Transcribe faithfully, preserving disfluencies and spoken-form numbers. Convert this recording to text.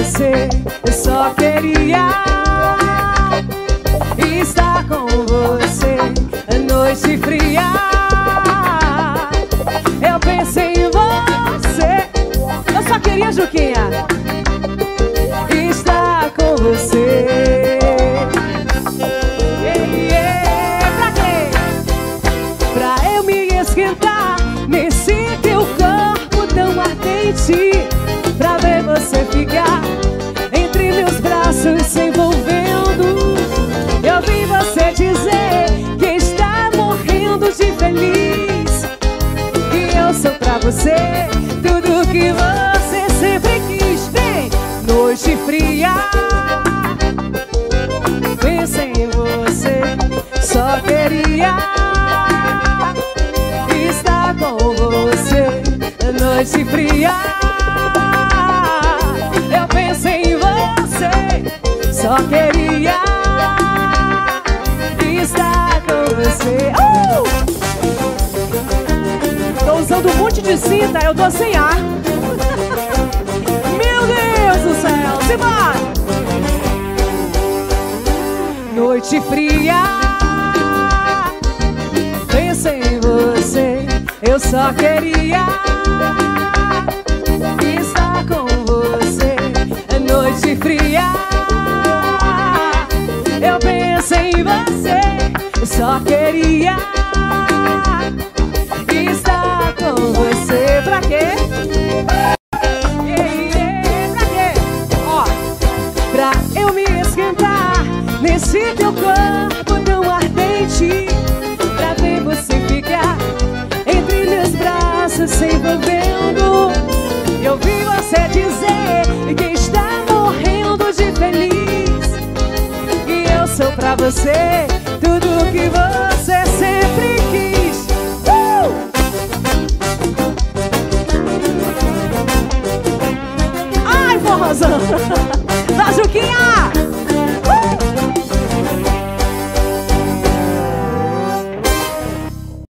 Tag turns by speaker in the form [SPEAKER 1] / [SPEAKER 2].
[SPEAKER 1] você. Eu só queria estar com você. Noite fria, eu pensei em você. Eu só queria, Juquinha, estar com você. Yeah, yeah. Pra quê? Pra eu me esquentar nesse teu corpo tão ardente, pra ver você ficar entre meus braços se envolvendo. Eu vi você dizer que está morrendo de feliz, que eu sou pra você tudo que você sempre quis. Vem! Noite fria, pensei em você. Só queria estar com você. Noite fria, eu pensei em você. Só queria estar com você. uh! Tô usando um monte de cinta, eu tô sem ar. Meu Deus do céu, se vai! Noite fria, pensei em você. Eu só queria estar com você. Noite fria, eu pensei em você. Eu só queria estar com você. Pra quê? Yeah, yeah. Pra quê? Ó, pra eu me esquentar nesse teu corpo tão ardente, pra ver você ficar entre meus braços se envolvendo. Eu vi você dizer que está morrendo de feliz, que eu sou pra você tudo que você sempre quis. uh! Ai, forrozão da Juquinha.